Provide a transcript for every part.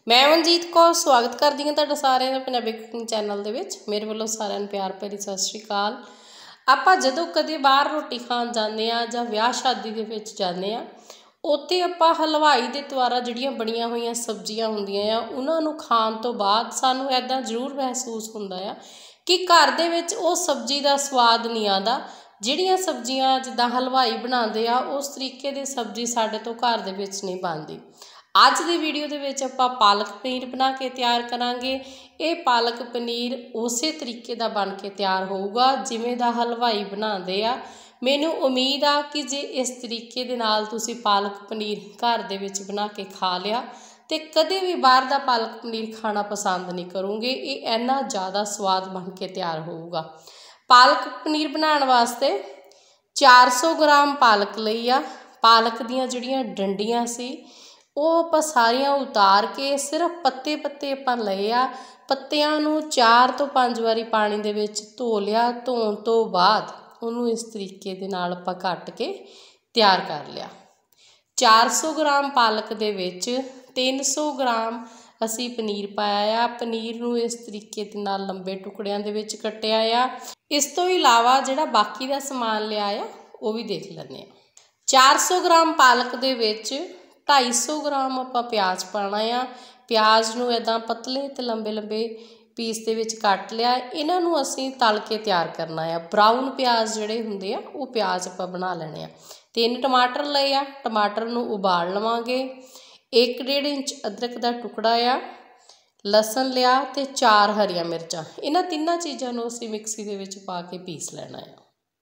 मैं मनजीत कौर स्वागत करदी हां तुहाडा सारिਆਂ ਦਾ ਪੰਜਾਬੀ ਕੁਕਿੰਗ चैनल ਦੇ ਵਿੱਚ। ਮੇਰੇ ਵੱਲੋਂ ਸਾਰਿਆਂ ਨੂੰ ਪਿਆਰ ਭਰੀ ਸਤਿ ਸ਼੍ਰੀ ਅਕਾਲ। ਆਪਾਂ ਜਦੋਂ ਕਦੇ ਬਾਹਰ ਰੋਟੀ ਖਾਣ ਜਾਂਦੇ ਆ ਜਾਂ ਵਿਆਹ ਸ਼ਾਦੀ ਦੇ ਵਿੱਚ ਜਾਂਦੇ ਆ, ਉੱਥੇ ਆਪਾਂ ਹਲਵਾਈ ਦੇ ਦੁਆਰਾ ਜਿਹੜੀਆਂ ਬਣੀਆਂ ਹੋਈਆਂ ਸਬਜ਼ੀਆਂ ਹੁੰਦੀਆਂ ਆ ਉਹਨਾਂ ਨੂੰ ਖਾਣ ਤੋਂ ਬਾਅਦ ਸਾਨੂੰ ਐਦਾਂ ਜ਼ਰੂਰ ਮਹਿਸੂਸ ਹੁੰਦਾ ਆ ਕਿ ਘਰ ਦੇ ਵਿੱਚ ਉਹ ਸਬਜ਼ੀ ਦਾ ਸਵਾਦ ਨਹੀਂ ਆਉਂਦਾ। ਜਿਹੜੀਆਂ ਸਬਜ਼ੀਆਂ ਜਿੱਦਾਂ ਹਲਵਾਈ ਬਣਾਉਂਦੇ ਆ ਉਸ ਤਰੀਕੇ ਦੀ ਸਬਜ਼ੀ ਸਾਡੇ ਤੋਂ ਘਰ ਦੇ ਵਿੱਚ ਨਹੀਂ ਬਣਦੀ। ਅੱਜ ਦੀ ਵੀਡੀਓ ਦੇ ਵਿੱਚ ਆਪਾਂ ਪਾਲਕ ਪਨੀਰ ਬਣਾ ਕੇ ਤਿਆਰ ਕਰਾਂਗੇ। ਇਹ ਪਾਲਕ ਪਨੀਰ ਉਸੇ ਤਰੀਕੇ ਦਾ ਬਣ ਕੇ ਤਿਆਰ ਹੋਊਗਾ ਜਿਵੇਂ ਦਾ ਹਲਵਾਈ ਬਣਾਉਂਦੇ ਆ। ਮੈਨੂੰ ਉਮੀਦ ਆ ਕਿ ਜੇ ਇਸ ਤਰੀਕੇ ਦੇ ਨਾਲ ਤੁਸੀਂ ਪਾਲਕ ਪਨੀਰ ਘਰ ਦੇ ਵਿੱਚ ਬਣਾ ਕੇ ਖਾ ਲਿਆ ਤੇ ਕਦੇ ਵੀ ਬਾਹਰ ਦਾ ਪਾਲਕ ਪਨੀਰ ਖਾਣਾ ਪਸੰਦ ਨਹੀਂ ਕਰੋਗੇ। ਇਹ ਇੰਨਾ ਜ਼ਿਆਦਾ ਸਵਾਦ ਬਣ ਕੇ ਤਿਆਰ ਹੋਊਗਾ। ਪਾਲਕ ਪਨੀਰ ਬਣਾਉਣ ਵਾਸਤੇ 400 ਗ੍ਰਾਮ ਪਾਲਕ ਲਈ ਆ। ਪਾਲਕ ਦੀਆਂ ਜਿਹੜੀਆਂ ਡੰਡੀਆਂ ਸੀ ਉਹ ਆਪਾਂ ਸਾਰੀਆਂ ਉਤਾਰ ਕੇ ਸਿਰਫ ਪੱਤੇ ਆਪਾਂ ਲਏ ਆ। ਪੱਤਿਆਂ ਨੂੰ 4 ਤੋਂ 5 ਵਾਰੀ ਪਾਣੀ ਦੇ ਵਿੱਚ ਧੋ ਲਿਆ। ਧੋਣ ਤੋਂ ਬਾਅਦ ਉਹਨੂੰ ਇਸ ਤਰੀਕੇ ਦੇ ਨਾਲ ਆਪਾਂ ਕੱਟ ਕੇ ਤਿਆਰ ਕਰ ਲਿਆ। 400 ਗ੍ਰਾਮ ਪਾਲਕ ਦੇ ਵਿੱਚ 300 ਗ੍ਰਾਮ ਅਸੀਂ ਪਨੀਰ ਪਾਇਆ ਆ। ਪਨੀਰ ਨੂੰ ਇਸ ਤਰੀਕੇ ਦੇ ਨਾਲ ਲੰਬੇ ਟੁਕੜਿਆਂ ਦੇ ਵਿੱਚ ਕੱਟਿਆ ਆ। ਇਸ ਤੋਂ ਇਲਾਵਾ ਜਿਹੜਾ ਬਾਕੀ ਦਾ ਸਮਾਨ ਲਿਆ ਆ ਉਹ ਵੀ ਦੇਖ ਲੈਂਦੇ ਆ। 400 ਗ੍ਰਾਮ ਪਾਲਕ ਦੇ ਵਿੱਚ 250 ਗ੍ਰਾਮ ਆਪਾਂ ਪਿਆਜ਼ ਪਾਉਣਾ ਆ। ਪਿਆਜ਼ ਨੂੰ ਇੱਦਾਂ ਪਤਲੇ ਤੇ ਲੰਬੇ ਪੀਸ ਦੇ ਵਿੱਚ ਕੱਟ ਲਿਆ। ਇਹਨਾਂ ਨੂੰ ਅਸੀਂ ਤਲ ਕੇ ਤਿਆਰ ਕਰਨਾ ਆ। ਬਰਾਊਨ ਪਿਆਜ਼ ਜਿਹੜੇ ਹੁੰਦੇ ਆ ਉਹ ਪਿਆਜ਼ ਆਪਾਂ ਬਣਾ ਲੈਣੇ ਆ। 3 ਟਮਾਟਰ ਲਏ ਆ। ਟਮਾਟਰ ਨੂੰ ਉਬਾਲ ਲਵਾਂਗੇ। 1.5 ਇੰਚ ਅਦਰਕ ਦਾ ਟੁਕੜਾ ਆ। ਲਸਣ ਲਿਆ ਤੇ 4 ਹਰੀਆਂ ਮਿਰਚਾਂ। ਇਹਨਾਂ ਤਿੰਨਾਂ ਚੀਜ਼ਾਂ ਨੂੰ ਅਸੀਂ ਮਿਕਸੀ ਦੇ ਵਿੱਚ ਪਾ ਕੇ ਪੀਸ ਲੈਣਾ ਆ।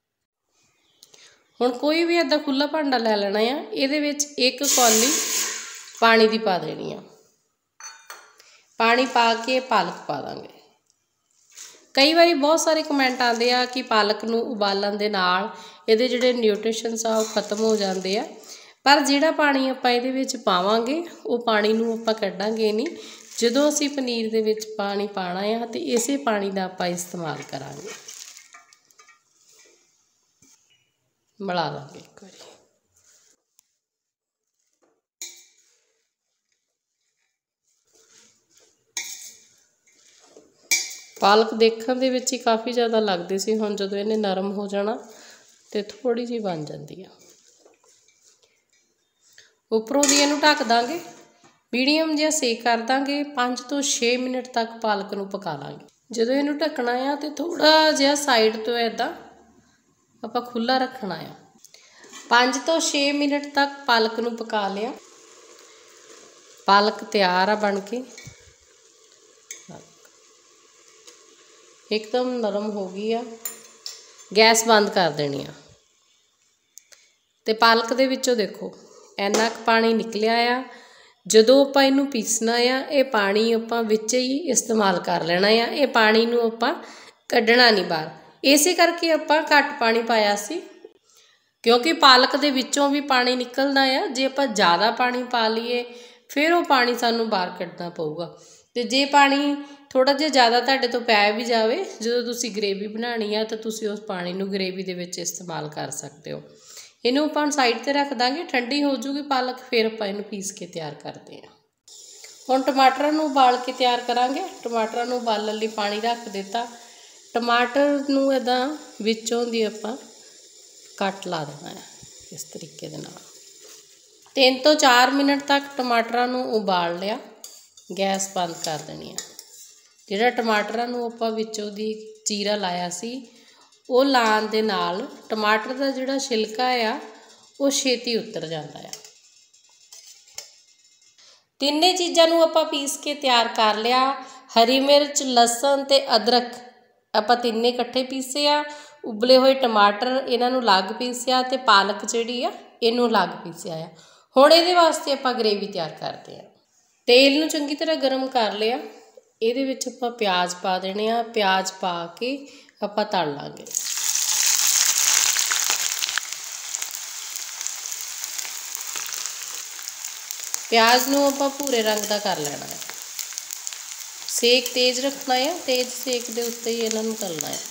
ਹੁਣ ਕੋਈ ਵੀ ਇੱਦਾਂ ਖੁੱਲ੍ਹਾ ਭਾਂਡਾ ਲੈ ਲੈਣਾ ਆ। ਇਹਦੇ ਵਿੱਚ 1 ਕੌਲੀ ਪਾਣੀ ਦੀ ਪਾ ਦੇਣੀ ਆ। ਪਾਣੀ ਪਾ ਕੇ ਪਾਲਕ ਪਾ ਦਾਂਗੇ। ਕਈ ਵਾਰੀ ਬਹੁਤ ਸਾਰੇ ਕਮੈਂਟ ਆਉਂਦੇ ਆ ਕਿ ਪਾਲਕ ਨੂੰ ਉਬਾਲਣ ਦੇ ਨਾਲ ਇਹਦੇ ਜਿਹੜੇ ਨਿਊਟ੍ਰੀਸ਼ਨਸ ਆ ਉਹ ਖਤਮ ਹੋ ਜਾਂਦੇ ਆ। ਪਰ ਜਿਹੜਾ ਪਾਣੀ ਆਪਾਂ ਇਹਦੇ ਵਿੱਚ ਪਾਵਾਂਗੇ ਉਹ ਪਾਣੀ ਨੂੰ ਆਪਾਂ ਕੱਢਾਂਗੇ ਨਹੀਂ। ਜਦੋਂ ਅਸੀਂ ਪਨੀਰ ਦੇ ਵਿੱਚ ਪਾਣੀ ਪਾਉਣਾ ਆ ਤੇ ਇਸੇ ਪਾਣੀ ਦਾ ਆਪਾਂ ਇਸਤੇਮਾਲ ਕਰਾਂਗੇ। ਮਿਲਾ ਦਾਂਗੇ ਇੱਕ ਵਾਰੀ। ਪਾਲਕ ਦੇਖਣ ਦੇ ਵਿੱਚ ਹੀ ਕਾਫੀ ਜ਼ਿਆਦਾ ਲੱਗਦੀ ਸੀ। ਹੁਣ ਜਦੋਂ ਇਹਨੇ ਨਰਮ ਹੋ ਜਾਣਾ ਤੇ ਥੋੜ੍ਹੀ ਜਿਹੀ ਬਣ ਜਾਂਦੀ ਆ। ਉੱਪਰੋਂ ਦੀ ਇਹਨੂੰ ਢੱਕ ਦਾਂਗੇ। ਮੀਡੀਅਮ ਜਿਹਾ ਸੇਕ ਕਰ ਦਾਂਗੇ। 5 ਤੋਂ 6 ਮਿੰਟ ਤੱਕ ਪਾਲਕ ਨੂੰ ਪਕਾ ਲਾਂਗੇ। ਜਦੋਂ ਇਹਨੂੰ ਢੱਕਣਾ ਆ ਤੇ ਥੋੜ੍ਹਾ ਜਿਹਾ ਸਾਈਡ ਤੋਂ ਇੱਦਾਂ ਆਪਾਂ ਖੁੱਲ੍ਹਾ ਰੱਖਣਾ ਆ। 5 ਤੋਂ 6 ਮਿੰਟ ਤੱਕ ਪਾਲਕ ਨੂੰ ਪਕਾ ਲਿਆ। ਪਾਲਕ ਤਿਆਰ ਆ ਬਣ ਕੇ। ਇੱਕਦਮ ਨਰਮ ਹੋ ਗਈ ਆ। ਗੈਸ ਬੰਦ ਕਰ ਦੇਣੀ ਆ। ਤੇ ਪਾਲਕ ਦੇ ਵਿੱਚੋਂ ਦੇਖੋ ਇੰਨਾ ਕੁ ਪਾਣੀ ਨਿਕਲਿਆ ਆ। ਜਦੋਂ ਆਪਾਂ ਇਹਨੂੰ ਪੀਸਣਾ ਆ ਇਹ ਪਾਣੀ ਆਪਾਂ ਵਿੱਚ ਹੀ ਇਸਤੇਮਾਲ ਕਰ ਲੈਣਾ ਆ। ਇਹ ਪਾਣੀ ਨੂੰ ਆਪਾਂ ਕੱਢਣਾ ਨਹੀਂ ਬਾਹਰ। ਇਸੇ ਕਰਕੇ ਆਪਾਂ ਘੱਟ ਪਾਣੀ ਪਾਇਆ ਸੀ ਕਿਉਂਕਿ ਪਾਲਕ ਦੇ ਵਿੱਚੋਂ ਵੀ ਪਾਣੀ ਨਿਕਲਦਾ ਆ। ਜੇ ਆਪਾਂ ਜ਼ਿਆਦਾ ਪਾਣੀ ਪਾ ਲਈਏ ਫਿਰ ਉਹ ਪਾਣੀ ਸਾਨੂੰ ਬਾਹਰ ਕੱਢਣਾ ਪਊਗਾ। ਤੇ ਜੇ ਪਾਣੀ ਥੋੜ੍ਹਾ ਜਿਹਾ ਜ਼ਿਆਦਾ ਤੁਹਾਡੇ ਤੋਂ ਪੈ ਵੀ ਜਾਵੇ, ਜਦੋਂ ਤੁਸੀਂ ਗਰੇਵੀ ਬਣਾਉਣੀ ਆ ਤਾਂ ਤੁਸੀਂ ਉਸ ਪਾਣੀ ਨੂੰ ਗਰੇਵੀ ਦੇ ਵਿੱਚ ਇਸਤੇਮਾਲ ਕਰ ਸਕਦੇ ਹੋ। ਇਹਨੂੰ ਆਪਾਂ ਸਾਈਡ 'ਤੇ ਰੱਖ ਦਾਂਗੇ। ਠੰਡੀ ਹੋ ਜੂਗੀ ਪਾਲਕ ਫਿਰ ਆਪਾਂ ਇਹਨੂੰ ਪੀਸ ਕੇ ਤਿਆਰ ਕਰਦੇ ਹਾਂ। ਹੁਣ ਟਮਾਟਰਾਂ ਨੂੰ ਉਬਾਲ ਕੇ ਤਿਆਰ ਕਰਾਂਗੇ। ਟਮਾਟਰਾਂ ਨੂੰ ਉਬਾਲਣ ਲਈ ਪਾਣੀ ਰੱਖ ਦਿੱਤਾ। ਟਮਾਟਰ ਨੂੰ ਇੱਦਾਂ ਵਿੱਚੋਂ ਦੀ ਆਪਾਂ ਕੱਟ ਲਾ ਦੇਣਾ ਹੈ ਇਸ ਤਰੀਕੇ ਦੇ ਨਾਲ। 3 ਤੋਂ 4 ਮਿੰਟ ਤੱਕ ਟਮਾਟਰਾਂ ਨੂੰ ਉਬਾਲ ਲਿਆ। ਗੈਸ ਬੰਦ ਕਰ ਦੇਣੀ ਆ। ਜਿਹੜਾ ਟਮਾਟਰਾਂ ਨੂੰ ਆਪਾਂ ਵਿੱਚੋਂ ਦੀ ਚੀਰਾ ਲਾਇਆ ਸੀ ਉਹ ਲਾਉਣ ਦੇ ਨਾਲ ਟਮਾਟਰ ਦਾ ਜਿਹੜਾ ਛਿਲਕਾ ਆ ਉਹ ਛੇਤੀ ਉਤਰ ਜਾਂਦਾ ਆ। ਤਿੰਨੇ ਚੀਜ਼ਾਂ ਨੂੰ ਆਪਾਂ ਪੀਸ ਕੇ ਤਿਆਰ ਕਰ ਲਿਆ। ਹਰੀ ਮਿਰਚ, ਲਸਣ ਤੇ ਅਦਰਕ ਆਪਾਂ ਤਿੰਨੇ ਇਕੱਠੇ ਪੀਸੇ ਆ। ਉਬਲੇ ਹੋਏ ਟਮਾਟਰ ਇਹਨਾਂ ਨੂੰ ਅਲੱਗ ਪੀਸਿਆ ਤੇ ਪਾਲਕ ਜਿਹੜੀ ਆ ਇਹਨੂੰ ਅਲੱਗ ਪੀਸਿਆ ਆ। ਹੁਣ ਇਹਦੇ ਵਾਸਤੇ ਆਪਾਂ ਗਰੇਵੀ ਤਿਆਰ ਕਰਦੇ ਹਾਂ। ਤੇਲ ਨੂੰ ਚੰਗੀ ਤਰ੍ਹਾਂ ਗਰਮ ਕਰ ਲਿਆ। ਇਹਦੇ ਵਿੱਚ ਆਪਾਂ ਪਿਆਜ਼ ਪਾ ਦੇਣੇ ਆ। ਪਿਆਜ਼ ਪਾ ਕੇ ਆਪਾਂ ਤਲ ਲਾਂਗੇ। ਪਿਆਜ਼ ਨੂੰ ਆਪਾਂ ਭੂਰੇ ਰੰਗ ਦਾ ਕਰ ਲੈਣਾ ਹੈ। ਸੇਕ ਤੇਜ਼ ਰੱਖਣਾ ਹੈ। ਤੇਜ਼ ਸੇਕ ਦੇ ਉੱਤੇ ਹੀ ਇਹਨਾਂ ਨੂੰ ਤਲਣਾ ਹੈ।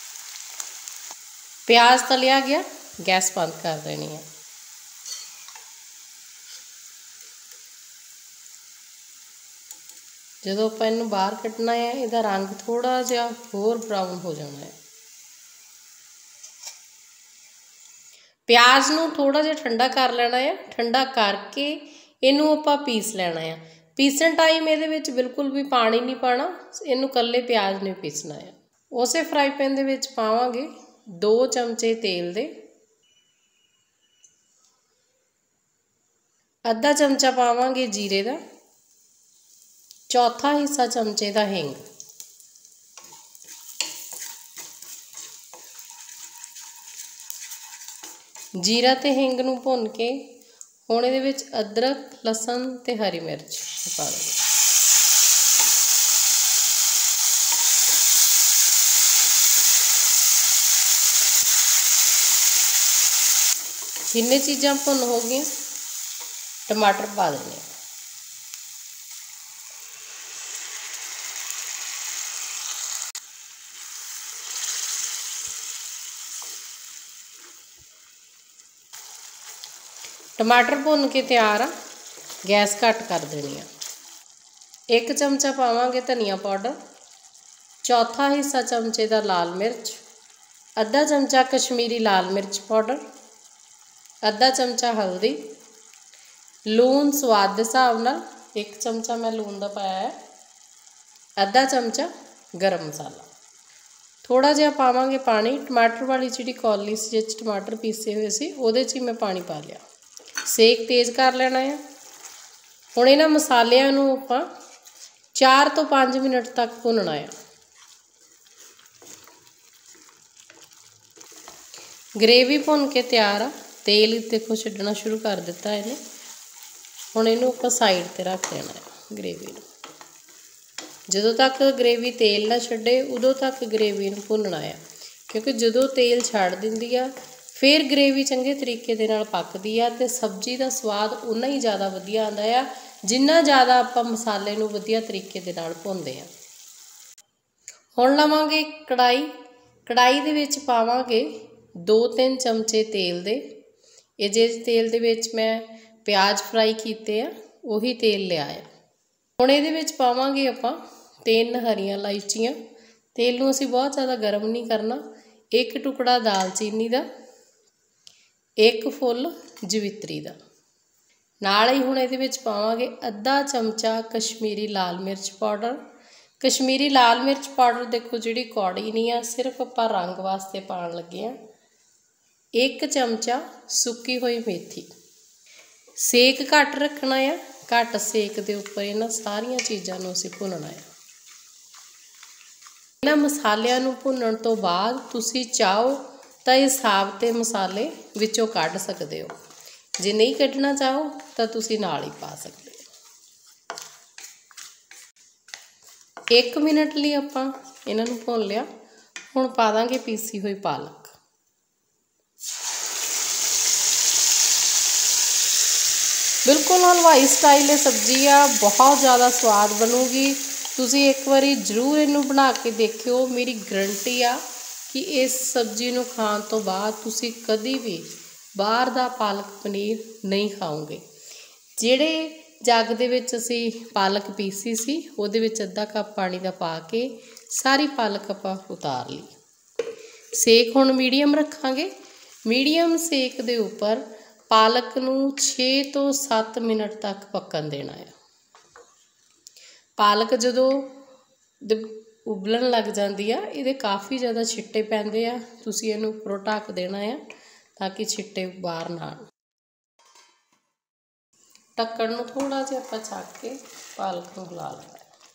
ਪਿਆਜ਼ ਤਲਿਆ ਗਿਆ। ਗੈਸ ਬੰਦ ਕਰ ਦੇਣੀ ਹੈ। ਜਦੋਂ ਆਪਾਂ ਇਹਨੂੰ ਬਾਹਰ ਕੱਢਣਾ ਹੈ ਇਹਦਾ ਰੰਗ ਥੋੜਾ ਜਿਹਾ ਹੋਰ ਬਰਾਊਨ ਹੋ ਜਾਣਾ ਹੈ। ਪਿਆਜ਼ ਨੂੰ ਥੋੜਾ ਜਿਹਾ ਠੰਡਾ ਕਰ ਲੈਣਾ ਹੈ। ਠੰਡਾ ਕਰਕੇ ਇਹਨੂੰ ਆਪਾਂ ਪੀਸ ਲੈਣਾ ਹੈ। ਪੀਸਣ ਟਾਈਮ ਇਹਦੇ ਵਿੱਚ ਬਿਲਕੁਲ ਵੀ ਪਾਣੀ ਨਹੀਂ ਪਾਣਾ, ਇਹਨੂੰ ਕੱਲੇ ਪਿਆਜ਼ ਨੂੰ ਪੀਸਣਾ ਹੈ। ਉਸੇ ਫਰਾਈ ਪੈਨ ਦੇ ਵਿੱਚ ਪਾਵਾਂਗੇ 2 ਚਮਚੇ ਤੇਲ ਦੇ, ਅੱਧਾ ਚਮਚਾ ਪਾਵਾਂਗੇ ਜੀਰੇ ਦਾ, ਚੌਥਾ ਹਿੱਸਾ ਚਮਚੇ ਦਾ ਹਿੰਗ, जीरा ते हिंग नूं भुन के हुण इहदे विच अदरक, लसन ते हरी मिर्च पा देंगे। जिन्ने चीज़ां भुन हो गई टमाटर पा देने। टमाटर भुन के तैयार आ, गैस घट कर देनी आ। 1 चमचा पावांगे धनिया पाउडर, चौथा हिस्सा चमचे का लाल मिर्च, अद्धा चमचा कश्मीरी लाल मिर्च पाउडर, अद्धा चमचा हल्दी, लून स्वाद के हिसाब नाल 1 चमचा मैं लून का पाया है, अद्धा चमचा गरम मसाला, थोड़ा जिहा पावांगे पानी। टमाटर वाली जी कौली सी जिस टमाटर पीसे हुए सी उहदे च मैं पानी पा लिया। सेक तेज़ कर लेना है। हुण इन्हां मसालियां नूं आपां 4 तो 5 मिनट तक भुनना है। ग्रेवी भुन के तैयार आ, तेल देखो छड्डना शुरू कर दिता है इहने। हुण इहनूं आपां साइड ते रख देना है ग्रेवी नूं। जदों तक ग्रेवी तेल ना छड्डे उदों तक ग्रेवी नूं भुनना है, क्योंकि जदों तेल छड्ड दिंदी आ फिर ग्रेवी चंगे तरीके दे नाल पकदी आ ते सब्जी का स्वाद उन्ना ही ज़्यादा वधिया आंदा आ जिन्ना ज़्यादा आपां मसाले नूं वधिया तरीके दे नाल भुनदे आ। हुण लवांगे कढ़ाई, कढ़ाई दे विच पावांगे 2-3 चमचे तेल दे। ये जिस तेल दे विच मैं प्याज फ्राई कीते आ उही तेल लिया है। हुण इहदे विच पावांगे आपां 3 हरियां इलायचियां। तेल नूं असीं बहुत ज़्यादा गर्म नहीं करना। 1 टुकड़ा दालचीनी का, 1 फुल जवित्री का, नाल ही हुण इहदे विच पावांगे अद्धा चमचा कश्मीरी लाल मिर्च पाउडर। कश्मीरी लाल मिर्च पाउडर देखो जिहड़ी कौड़ी नहीं आ, सिर्फ आपां रंग वास्ते पाउण लगे आ। 1 चमचा सुक्की हुई मेथी। सेक घट रखना है, घट सेक दे उपर इन्हां सारियां चीज़ां नूं असीं भुनना है। इन्हां मसालियां नूं भुनण तो बाद तुसीं चाहो तो हिसाब ते मसाले विचों कढ़ सकते हो, जे नहीं कढ़ना चाहो तो तुसीं नाल ही पा सकते हो। 1 मिनट लिए आपां इन्हां नूं भुन लिया। हुण पा दांगे पीसी हुई पालक। बिल्कुल हलवाई स्टाइल ये सब्जी आ, बहुत ज़्यादा स्वाद बनूगी। तुसीं एक बारी जरूर इनू बना के देखियो। मेरी गारंटी आ कि इस सब्जी नूं खाण तो बाद तुसीं कदी भी बाहर दा पालक पनीर नहीं खाओगे। जिहड़े जग दे विच असीं पालक पीसी सी उहदे विच अद्धा कप पानी दा पा के सारी पालक आपां उतार ली। सेक हुण मीडियम रखांगे। मीडियम सेक दे उपर पालक नूं 6 तो 7 मिनट तक पकन देना है। पालक जदों उबलन लग जाती है, ये काफ़ी ज़्यादा छिट्टे पैंदे आ, तुसीं इहनूं उपरों ढक देना है ताकि छिट्टे बाहर ना आउण। ढक्कण नूं थोड़ा जिहा आपां चक के पालक नूं हिला लेना।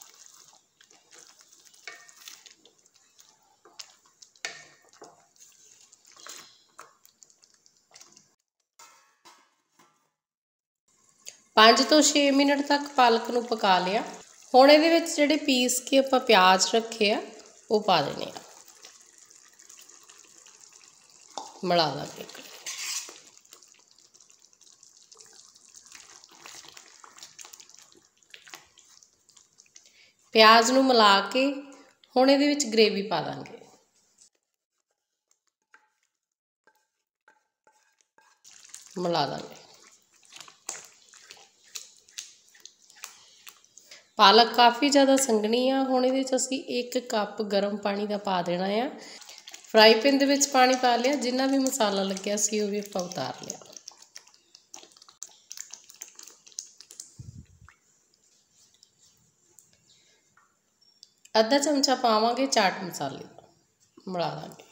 पाँच तो 6 मिनट तक पालक नूं पका लिया। हुण इहदे विच जिहड़े पीस के आपां प्याज रखे आ वो पा देने आ, मिला देंगे। प्याज नूं मिला के हुण इहदे विच ग्रेवी पा देंगे। मिला देंगे। पालक काफ़ी ज़्यादा संघनी आ। हुण इहदे च असीं 1 कप गर्म पानी का पा देना आ। फ्राई पैन दे विच पानी पा लिया, जिन्ना भी मसाला लग्या सी वो भी आपां उतार लिया। आधा चमचा पावांगे चाट मसाले का, मिला देंगे।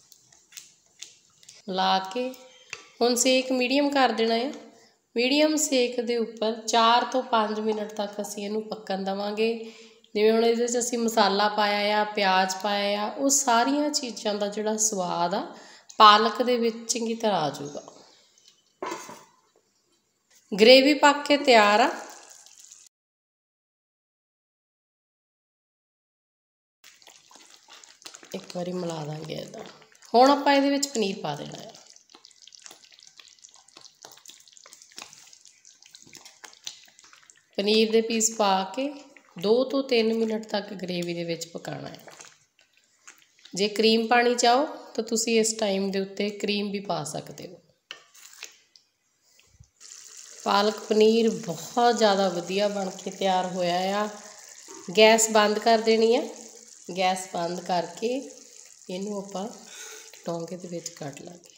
ला के हुण सेक मीडियम कर देना है। मीडियम सेक दे उपर 4 तो 5 मिनट तक असीं इहनूं पक्कण देवांगे। जिवें हुण इहदे च असीं मसाला पाया आ, प्याज पाया आ, वो सारियां चीज़ां दा जिहड़ा स्वाद आ पालक दे विच चंगी तरह आ जाऊगा। ग्रेवी पक के तैयार आ। एक बारी मिला देंगे इदां। हुण आपां इहदे विच पनीर पा देना है। पनीर दे पीस पा के 2 तो 3 मिनट तक ग्रेवी दे विच पकाना है। जे क्रीम पानी चाहो तो तुसी इस टाइम दे उत्ते क्रीम भी पा सकते हो। पालक पनीर बहुत ज़्यादा वधिया बन के तैयार होया आ। गैस बंद कर देनी है। गैस बंद करके इनू आपां डोंगे दे विच कढ लांगे।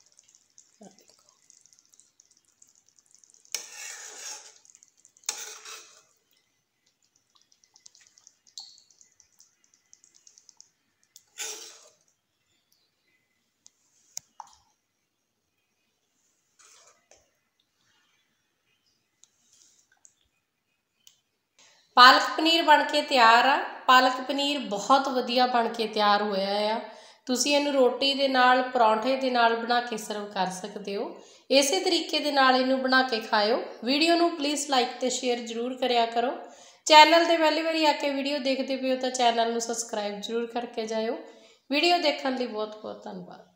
पालक पनीर बन के तैयार आ। पालक पनीर बहुत वधिया बन के तैयार होया आ। तुसी इहनूं रोटी दे नाल, परौंठे दे नाल बना के सर्व कर सकते हो। इसे तरीके दे नाल इहनूं बना के खाओ। वीडियो नूं प्लीज़ लाइक ते शेयर जरूर करिया करो। चैनल ते पहली बारी आके वीडियो देखते पे हो तो चैनल नूं सबसक्राइब जरूर करके जाओ। वीडियो देखने लई बहुत बहुत धन्नवाद।